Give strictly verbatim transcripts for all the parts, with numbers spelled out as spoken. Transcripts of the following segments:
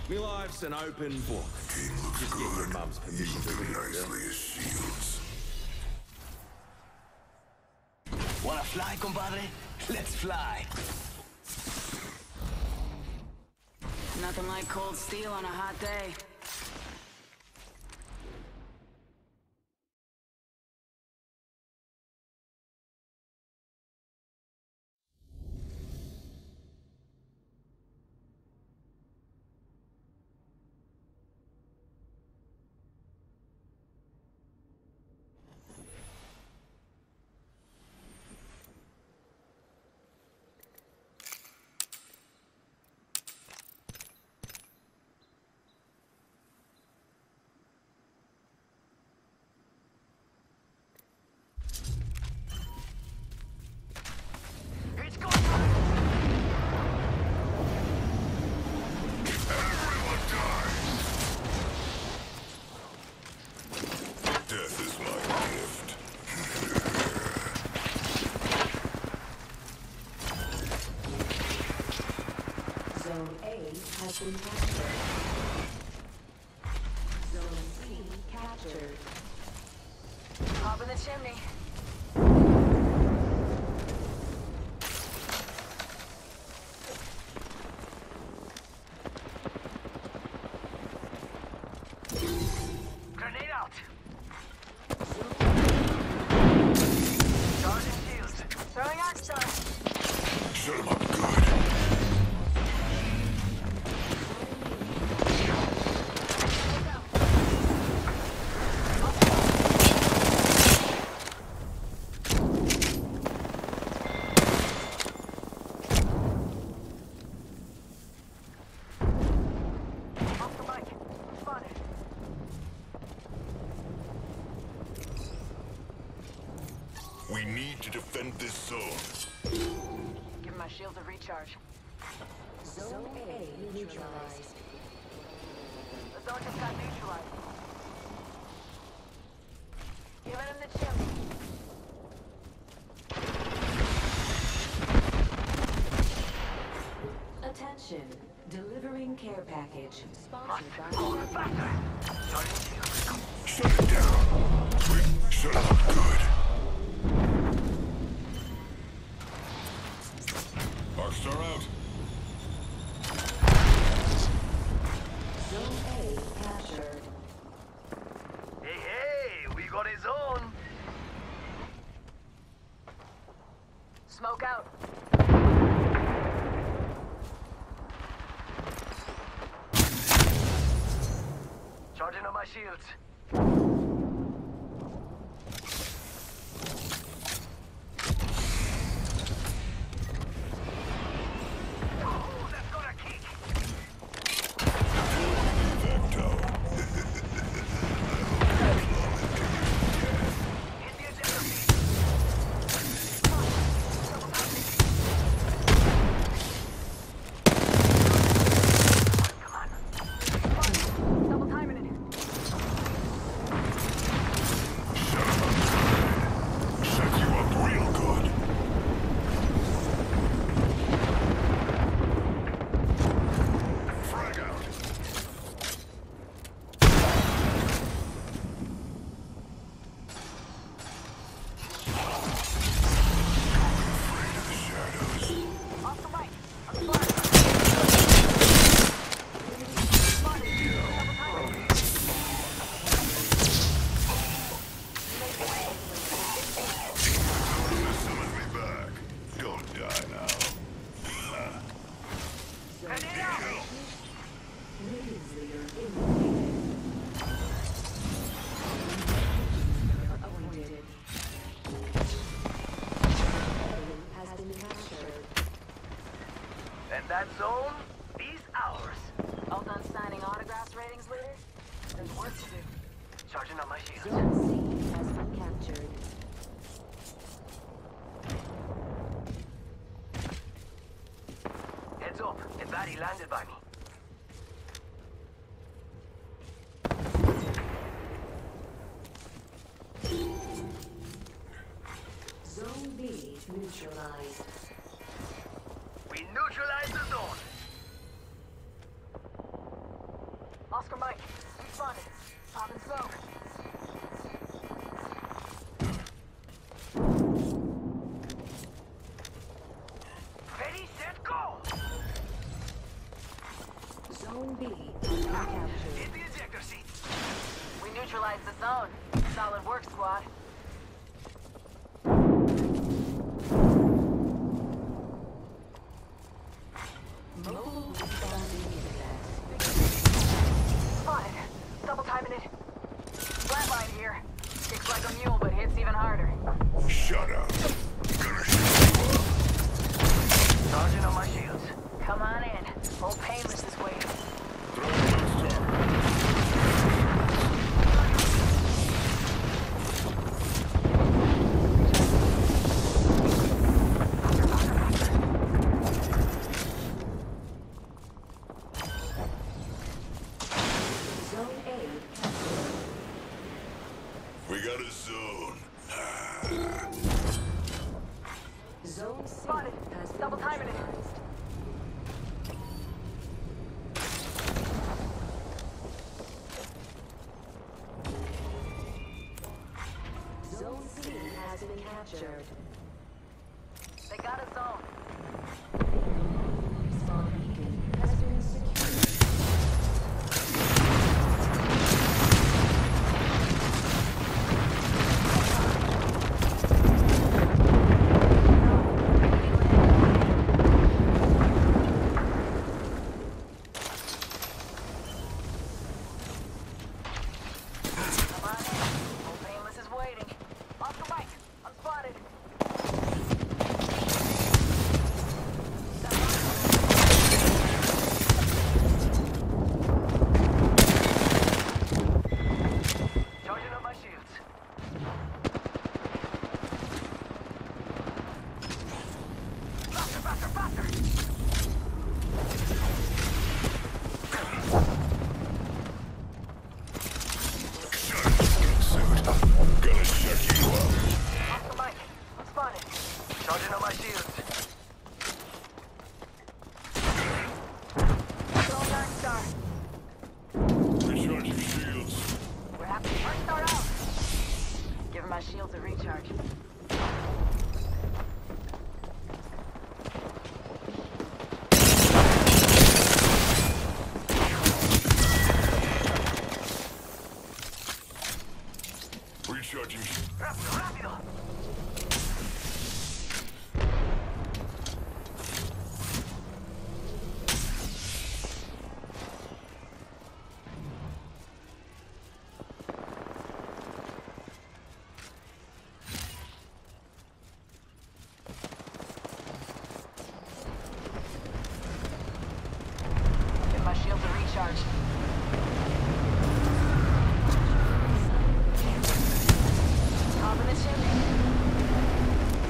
My life's an open book. Team looks Just good. get your mum's You permission to look read it, nicely as shields. Wanna fly, compadre? Let's fly. Nothing like cold steel on a hot day. Zone A has been captured. Zone C captured. Hop in the chimney. Grenade out. Charging shields. Throwing Arc Star. Shut him up good. We need to defend this zone. Give my shield a recharge. Zone A neutralized. The zone just got neutralized. Giving him the chimney. Attention, delivering care package. Sponsored by Shut it down. Shut it up good. Arcstar out. Zone A captured. Hey, hey, we got his own. Smoke out. Charging on my shields. Oh, that's got a kick. Vecto. Hit the agility. Double timing it. Set you up real good. Frag out. Afraid of the shadows. Off the mic. I'm spotted. Spotted. Double timing. Summon me back. Don't die now. Grenade out. Radiance leader eliminated. Appointed. A has been captured. And that zone is ours. All done signing autographs, ratings leader? There's work to do. Charging on my shields. Zone C has been captured. Heads up, a baddie landed by me. Zone B neutralized. We neutralize the zone. Oscar Mike, responded. Popping smoke. Ready, set, go! Zone B has been captured. Hit the ejector seat. We neutralized the zone. Solid work, squad. Mobile responding unit. Spotted. Double timing it. Flatline here. Kicks like a mule, but hits even harder. Shut up. Gonna shoot you up. Charging on my shields. Come on in. Old Painless is waiting. Throw the star. Zone A captured. We got a zone. Zone C Spotted. has been Double timing it. neutralized. Zone C has been captured. They got a zone. Spawn beacon has been secured. Come on in. Old Painless is waiting. Oscar Mike, I'm spotted. Charging on my shields. Faster, faster, faster! Suit. Gonna shut you up. Oscar Mike, I'm spotted. Charging on my shields. Zone nine star. Recharging shields. We're happy to first start out. Giving my shields a recharge. Recharging. sh- Rápido, rápido! Give my shields a recharge. Top of the chimney.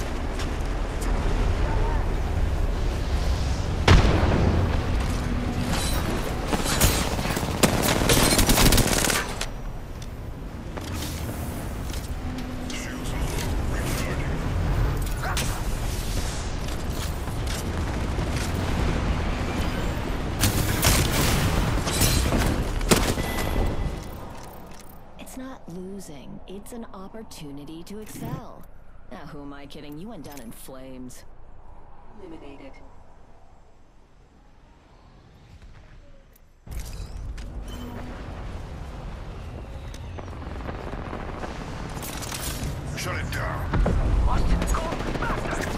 Shields low. Recharging. It's not losing, it's an opportunity to excel. Now, who am I kidding? You went down in flames. Eliminated. Shut it down. What? Go faster!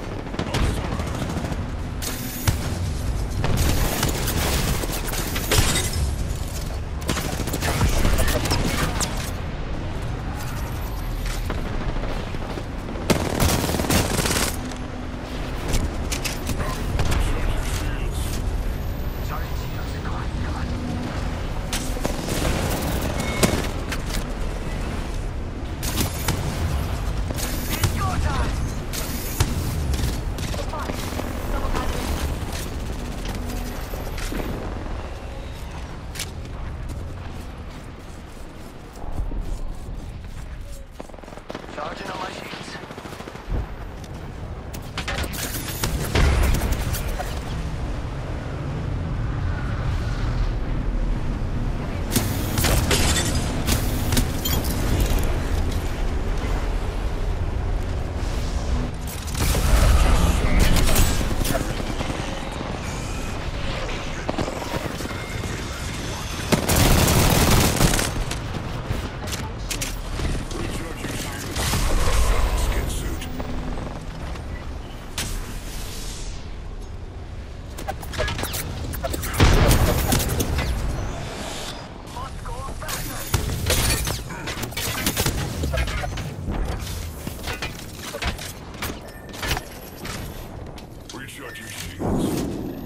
Recharge your shields.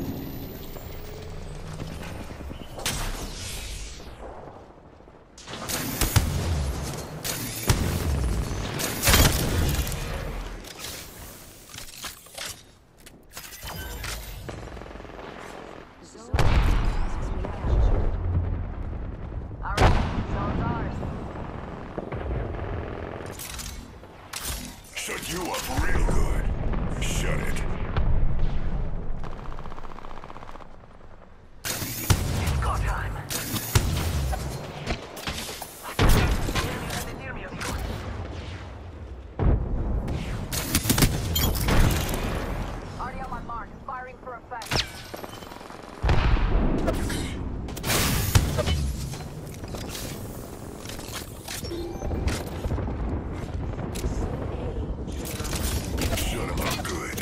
Zone A has been captured. Alright, zone's ours. Shut you up real good. Shut it. Go time. Already on my mark. Firing for effect. Shut him up good.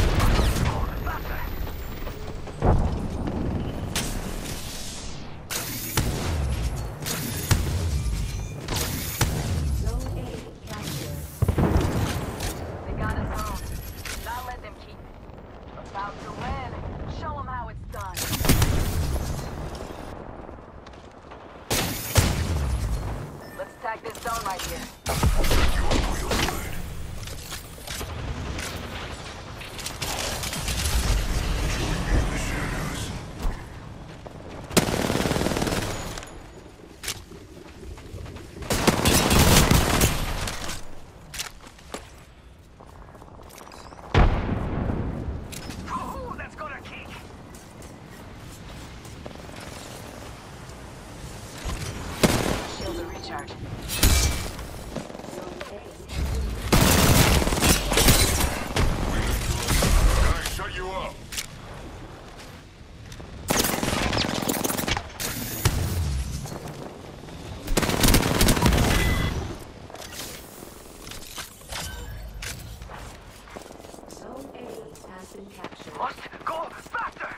Zone A captured. They got us home. Now let them keep it. About to win. Show them how it's done. Let's attack this zone right here. Shut you up real good. Join me in the shadows. Ooh, that's gonna kick. Shields are recharged. Zone A Guys, shut you up. Zone A has been captured. Must go faster.